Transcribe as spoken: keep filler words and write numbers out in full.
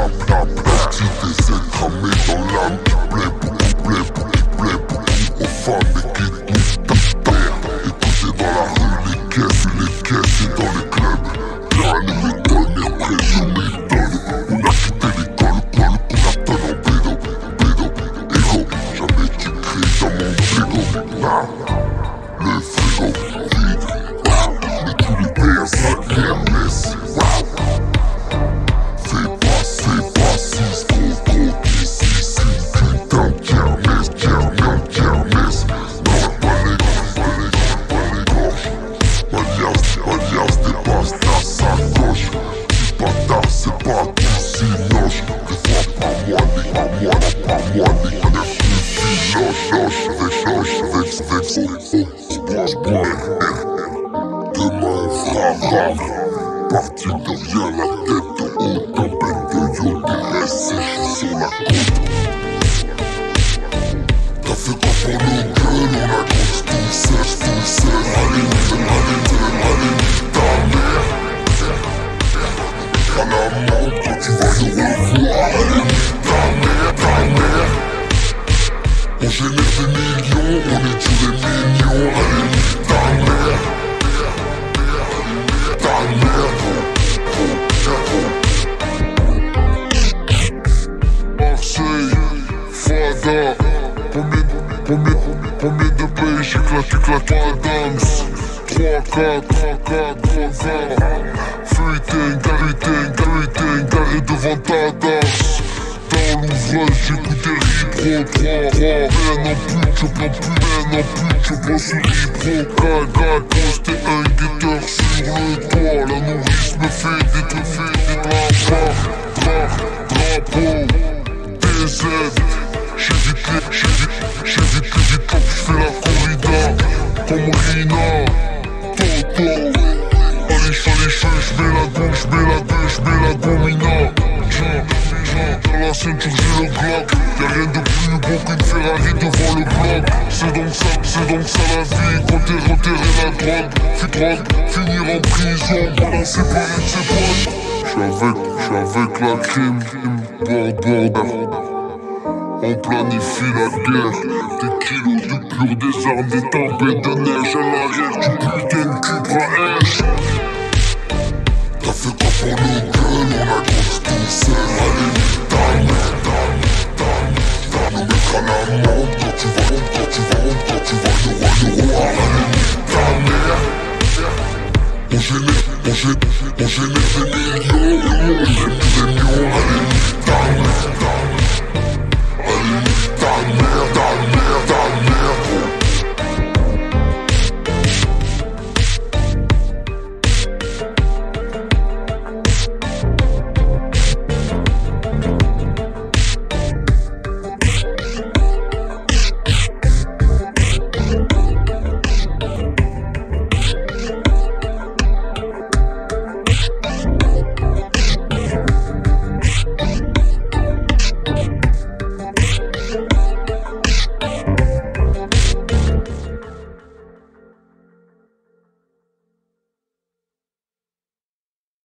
la petite essaie de cramer dans l'âme qui plaît beaucoup, plaît beaucoup, plaît beaucoup aux femmes et qui touche ta terre. Écoutez dans la rue les caisses, les caisses et dans les clubs. Rien ne m'étonne, mais après je m'étonne. On a quitté l'école, col, qu'on a tonne en bédo, bédo, égo. Jamais tu cries dans mon frigo, ah, le frigo vide, ah, mais tous les P S A Hermès, wow. Fais pas, fais pas, six, trop, trop, d'ici, si, putain, kermesse, kermesse, kermesse. Non, pas les gorges, pas les gorges, pas les gorges. Alias, alias, dépasse ta sacoche. Si pas tard, c'est pas tout si noche. Des fois, pas moi, ni pas moi, pas moi, ni pas neuf, ni si loche, loche, avec loche, avec, avec, oh, oh, bois, bois, demain on fera rare. Parti de rien, la tête haute, en peine de yo, des restes séchés sur la côte. T'as fait quoi pour nos gueules, on a grandi tout sèche, tout sèche. Allez, allez, allez, ta mère. À la montre quand tu vas nous revoir. Allez, ta mère, ta mère. On génère des millions, on est tous des mignons. Allez, ta mère. Ta mère, Marseille, Fada. Combien, combien, combien de pays j'éclate, j'éclate Adams. trois, quatre, quatre, trois, Fuiting, garriting, garriting, garé devant ta danse. Dans l'ouvrage, j'écoute des ripros, trois, trois. Ben en plus, je prends plus, ben en plus, je prends sur l'hipro. Gal, gal, posté un guetteur sur le toit. La nourrice me fait des trucs, fait des drapeaux, drapeaux, D Z. J'évite les, j'évite, j'évite les vite quand j'fais la corrida. Comme Rina, Toto. Allez, allez, j'mets la gomme, j'mets la gomme, j'mets la gomina. Dans la ceinture j'ai le Glock. Y'a rien de plus beau qu'une Ferrari devant le bloc. C'est donc ça, c'est donc ça la vie. Quand t'es reterré la drogue, fais drogue, finir en prison, balancé par une de ses potes. J'suis avec, j'suis avec la crime, bord, bord. On planifie la guerre. Des kilos de pur, des armes, des tempêtes de neige à l'arrière. Tu putain de Cupra H. T'as fait quoi pour nos gueules, on a grandi tout seul.